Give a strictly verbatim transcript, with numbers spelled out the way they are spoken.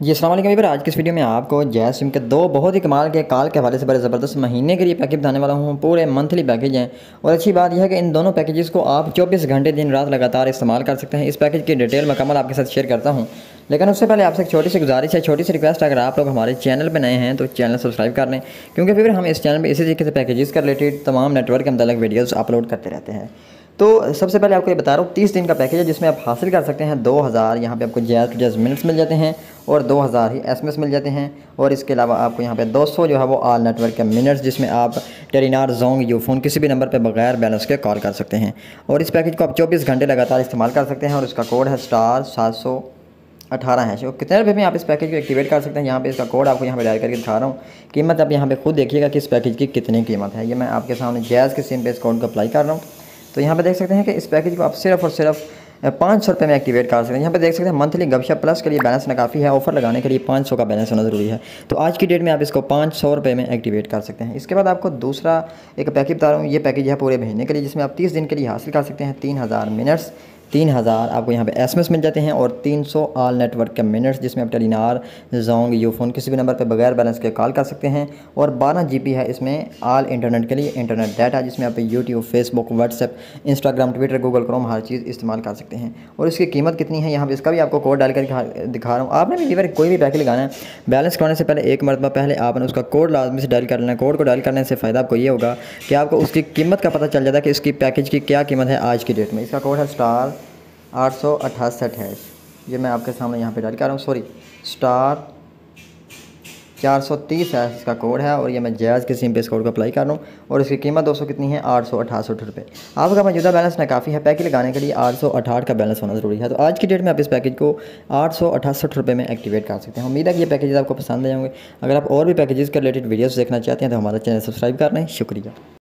जी अस्सलाम वालेकुम वीवर। आज की इस वीडियो में आपको जैज़ सिम के दो बहुत ही कमाल के कॉल के हवाले से बड़े ज़बरदस्त महीने के लिए पैकेज बताने वाला हूँ। पूरे मंथली पैकेज हैं और अच्छी बात यह है कि इन दोनों पैकेजेस को आप चौबीस घंटे दिन रात लगातार इस्तेमाल कर सकते हैं। इस पैकेज की डिटेल मुकम्मल आपके साथ शेयर करता हूँ, लेकिन उससे पहले आपसे एक छोटी सी गुजारिश है, छोटी सी रिक्वेस्ट। अगर आप लोग हमारे चैनल पर नए हैं तो चैनल सब्सक्राइब कर लें, क्योंकि फिर हम इस चैनल पर इसी तरीके से पैकेजेस के रिलेटेड तमाम नेटवर्क के मतलब वीडियोज़ अपलोड करते रहते हैं। तो सबसे पहले आपको ये बता रहा हूँ, तीस दिन का पैकेज है जिसमें आप हासिल कर सकते हैं दो हज़ार यहाँ पे आपको जैज़ टू जैज़ मिनट्स मिल जाते हैं और दो हज़ार ही एसएमएस मिल जाते हैं। और इसके अलावा आपको यहाँ पे दो सौ जो है वो ऑल नेटवर्क के मिनट्स, जिसमें आप टेलीनार, जोंग, यूफोन किसी भी नंबर पे बगैर बैलेंस के कॉल कर सकते हैं। और इस पैकेज को आप चौबीस घंटे लगातार इस्तेमाल कर सकते हैं और इसका कोड है स्टार सात सौ अठारह है। तो कितने रुपये में आप इस पैकेज को एक्टिवेट कर सकते हैं, यहाँ पे इसका कोड आपको यहाँ पे डायल करके दिखा रहा हूँ। कीमत आप यहाँ पे खुद देखिएगा कि इस पैकेज की कितनी कीमत है। ये मैं आपके सामने जैज़ के सिम पे इस कोड को अप्लाई कर रहा हूँ। तो यहाँ पे देख सकते हैं कि इस पैकेज को आप सिर्फ और सिर्फ पाँच सौ रुपये में एक्टिवेट कर सकते हैं। यहाँ पे देख सकते हैं मंथली गपशप प्लस के लिए बैलेंस ना काफ़ी है, ऑफर लगाने के लिए पाँच सौ का बैलेंस होना ज़रूरी है। तो आज की डेट में आप इसको पाँच सौ रुपये में एक्टिवेट कर सकते हैं। इसके बाद आपको दूसरा एक पैकेज बता रहा हूँ। ये पैकेज है पूरे महीने के लिए, जिसमें आप तीस दिन के लिए हासिल कर सकते हैं तीन हज़ार मिनट्स, तीन हज़ार आपको यहाँ पे एसएमएस मिल जाते हैं और तीन सौ ऑल नेटवर्क के मिनट्स, जिसमें आप टेलीनार, जोंग, यूफोन किसी भी नंबर पे बगैर बैलेंस के कॉल कर सकते हैं। और बारह जीबी है इसमें ऑल इंटरनेट के लिए इंटरनेट डाटा, जिसमें आप YouTube, Facebook, WhatsApp, Instagram, Twitter, Google Chrome हर चीज़ इस्तेमाल कर सकते हैं। और इसकी कीमत कितनी है, यहाँ पर इसका भी आपको कोड डाल कर दिखा रहा हूँ। आपने भी वीवर कोई भी पैकेज लगाना है, बैलेंस करने से पहले एक मरतबा पहले आपने उसका कोड लाजमी से डायल कर लेना है। कोड को डायल करने से फ़ायदा आपको ये होगा कि आपको उसकी कीमत का पता चल जाता है कि इसकी पैकेज की क्या कीमत है आज की डेट में। इसका कोड है स्टार आठ सौ अठासठ है। ये मैं आपके सामने यहाँ पे डाल कर रहा हूँ, सॉरी स्टार चार सौ तीस है इसका कोड है। और ये मैं जैज़ के सिम पे इस कोड को अप्लाई कर रहा हूँ और इसकी कीमत दोस्तों कितनी है, आठ सौ अठासठ रुपये। आपका मौजूदा बैलेंस ना काफ़ी है, पैकेज लगाने के लिए आठ सौ अठाठ का बैलेंस होना ज़रूरी है। तो आज की डेट में आप इस पैकेज को आठ सौ अठासठ रुपये में एक्टिवेट कर सकते हैं। उम्मीद है कि ये पैकेज आपको पसंद आएंगे। अगर आप और भी पैकेजेस के रिलेटेड वीडियोज़ देखना चाहते हैं तो हमारा चैनल सब्सक्राइब कर लें। शुक्रिया।